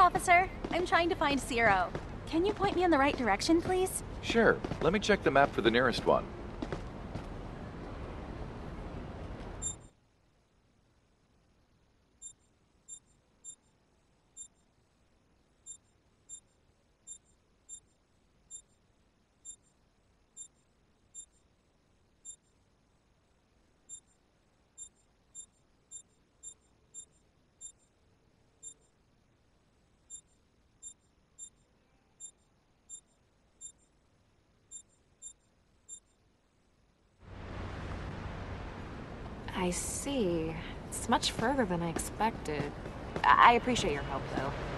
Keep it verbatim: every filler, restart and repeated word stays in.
officer. I'm trying to find Zero. Can you point me in the right direction, please? Sure. Let me check the map for the nearest one. I see. It's much further than I expected. I I appreciate your help, though.